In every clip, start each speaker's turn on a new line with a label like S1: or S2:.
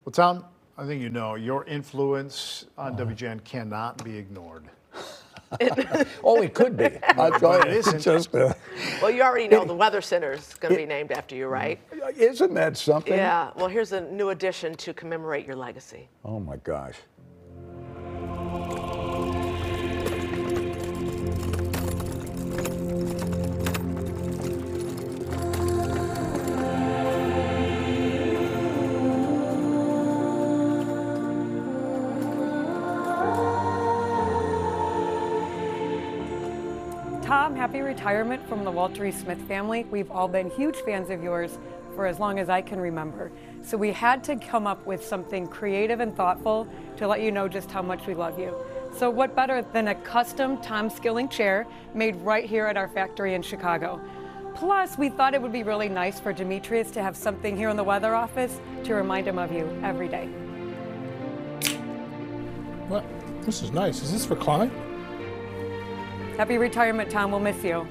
S1: Well, Tom, I think you know your influence on WGN cannot be ignored.
S2: Oh, it could be. I thought
S1: it isn't.
S2: Just,
S3: Well, you already know the Weather Center is going to be named after you, right?
S2: isn't that something?
S3: Yeah. Well, here's a new addition to commemorate your legacy.
S2: Oh, my gosh.
S4: Tom, happy retirement from the Walter E Smithe family. We've all been huge fans of yours for as long as I can remember. So we had to come up with something creative and thoughtful to let you know just how much we love you. So what better than a custom Tom Skilling chair made right here at our factory in Chicago. Plus, we thought it would be really nice for Demetrius to have something here in the weather office to remind him of you every day.
S5: What? This is nice. Is this for Klein?
S4: Happy retirement, Tom. We'll miss you.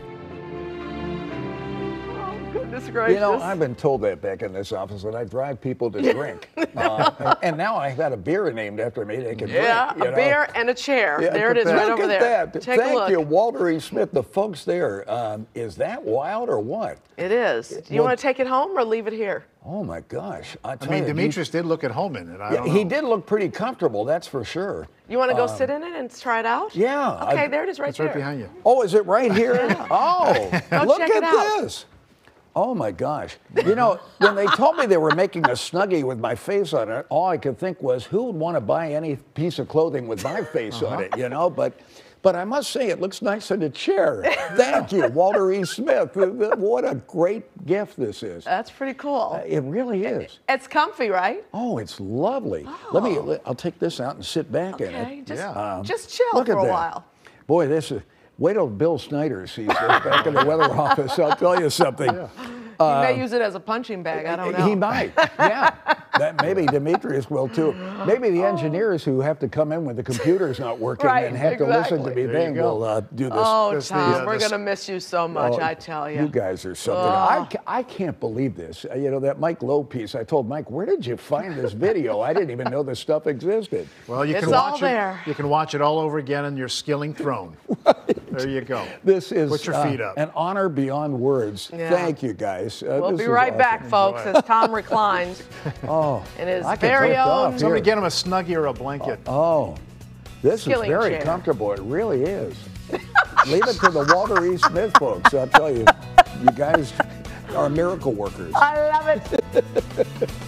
S3: Oh, goodness gracious.
S2: You know, I've been told that back in this office that I drive people to drink. And now I've got a beer named after me they can drink.
S3: Yeah, a beer and a chair.
S2: Yeah,
S3: there it is, right over there.
S2: That.
S3: Take a
S2: Thank
S3: look.
S2: you, Walter E Smith, the folks there. Is that wild or what?
S3: It is. Do you want to take it home or leave it here?
S2: Oh, my gosh.
S1: I mean, Demetrius did look at home in it. I don't know.
S2: He did look pretty comfortable, that's for sure.
S3: You want to go sit in it and try it out?
S2: Yeah.
S3: Okay, there it is right
S1: It's
S3: there.
S1: right behind you.
S2: Oh, is it right here? Oh, look
S3: check it
S2: at
S3: out.
S2: this. Oh, my gosh. You know, when they told me they were making a Snuggie with my face on it, all I could think was, who would want to buy any piece of clothing with my face on it, you know? But I must say, it looks nice in a chair. Thank you, Walter E. Smith. What a great gift this is.
S3: That's pretty cool.
S2: It really is.
S3: It's comfy, right?
S2: Oh, it's lovely.
S3: Oh.
S2: I'll take this out and sit back in
S3: Okay,
S2: it.
S3: just chill
S2: Look
S3: for
S2: at
S3: a
S2: that.
S3: while.
S2: Boy, wait till Bill Snyder sees this back in the weather office. I'll tell you something.
S3: You may use it as a punching bag. I don't know.
S2: He might, yeah. Maybe Demetrius will too. Maybe the engineers who have to come in when the computer's not working
S3: Right,
S2: and have to listen to me
S1: There
S2: then
S1: you go.
S2: will do this.
S3: Oh,
S1: This-
S3: Tom, we're
S1: this-
S3: going to miss you so much, I tell you.
S2: You guys are something.
S3: Oh.
S2: I can't believe this. You know, that Mike Lowe piece, I told Mike, where did you find this video? I didn't even know this stuff existed.
S1: Well, you
S3: It's
S1: can
S3: all
S1: watch
S3: there.
S1: it. You can watch it all over again on your Skilling throne. There you go.
S2: This is
S1: Put your feet up.
S2: an honor beyond words.
S3: Yeah.
S2: Thank you, guys.
S3: We'll
S2: This
S3: be
S2: is
S3: right
S2: awesome.
S3: back, folks, as Tom reclines
S2: Oh,
S3: in his
S2: I can
S3: very
S2: drift off
S3: own.
S2: here.
S1: Somebody get him a Snuggie or a blanket.
S2: Oh, this
S3: Skilling
S2: is very
S3: chair.
S2: comfortable. It really is. Leave it to the Walter E. Smith folks. I'll tell you, you guys are miracle workers.
S3: I love it.